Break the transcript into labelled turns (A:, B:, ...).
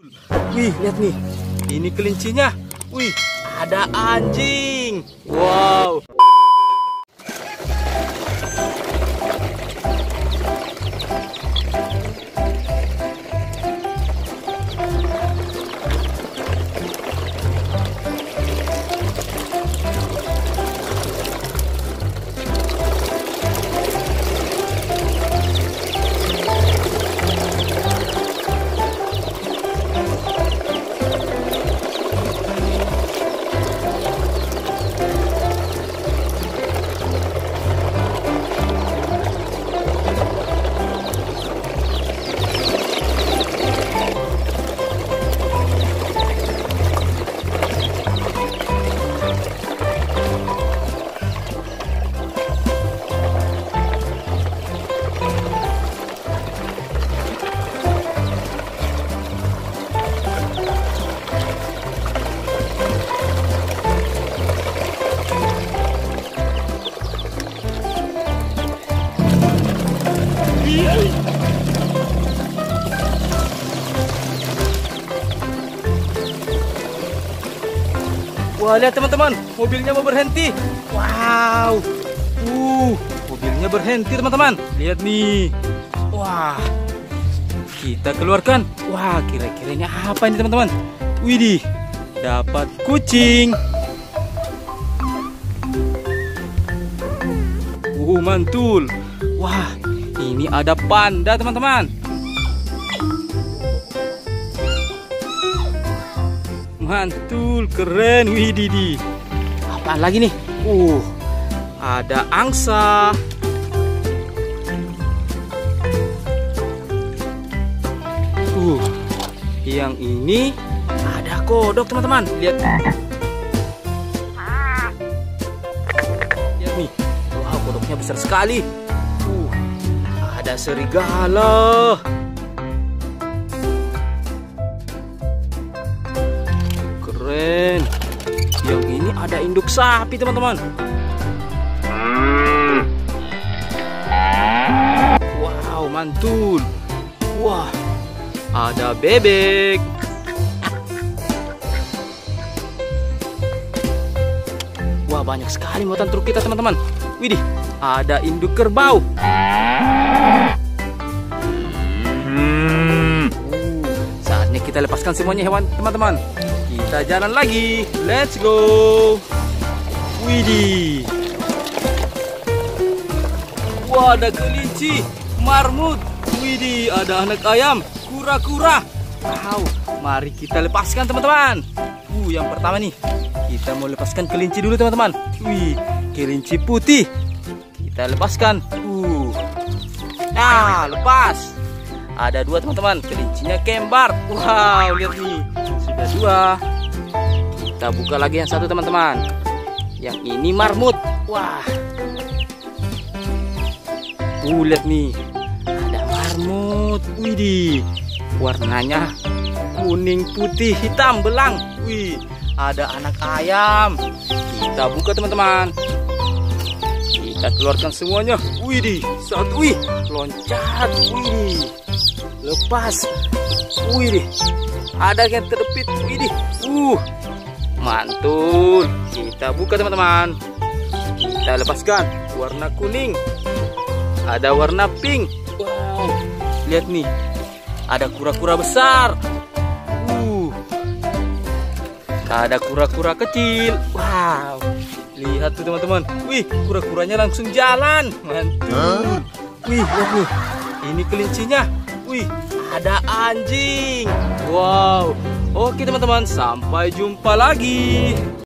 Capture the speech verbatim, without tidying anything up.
A: Wih, lihat nih. Ini kelincinya. Wih, ada anjing. Wow. Wah, lihat teman-teman, mobilnya mau berhenti. Wow, uh, mobilnya berhenti teman-teman. Lihat nih. Wah, kita keluarkan. Wah, kira-kiranya apa ini teman-teman? Widih, dapat kucing. Uh, mantul. Wah, ini ada panda teman-teman. Mantul, keren, widih. Apaan lagi nih? Uh, ada angsa. Uh, yang ini ada kodok teman-teman. Lihat. Lihat nih. Wah, kodoknya besar sekali. Uh, ada serigala. Keren. Yang ini ada induk sapi teman-teman. Wow, mantul. Wah, ada bebek. Wah, banyak sekali muatan truk kita teman-teman. Widih, ada induk kerbau. Uh, saatnya kita lepaskan semuanya hewan teman-teman. Kita jalan lagi, let's go. Widih. Wah, ada kelinci, marmut. Widih, ada anak ayam, kura-kura. Wow, mari kita lepaskan teman-teman. Uh, yang pertama nih, kita mau lepaskan kelinci dulu teman-teman. Wih, kelinci putih. Kita lepaskan. Uh, nah, lepas. Ada dua teman-teman, kelincinya kembar. Wow, lihat nih, sudah dua. Kita buka lagi yang satu teman-teman. Yang ini marmut. Wah. Uh, lihat nih. Ada marmut. Widih. Warnanya kuning, putih, hitam, belang. Wih. Ada anak ayam. Kita buka teman-teman. Kita keluarkan semuanya. Widih. Satu. Wih. Loncat. Widih. Lepas. Widih. Ada yang terpit. Widih. Uh. Mantul. Kita buka teman-teman. Kita lepaskan. Warna kuning. Ada warna pink. Wow. Lihat nih. Ada kura-kura besar. Uh. Ada kura-kura kecil. Wow. Lihat tuh teman-teman. Wih, kura-kuranya langsung jalan. Mantul. Wih, wih. Ini kelincinya. Wih, ada anjing. Wow. Oke teman-teman, sampai jumpa lagi.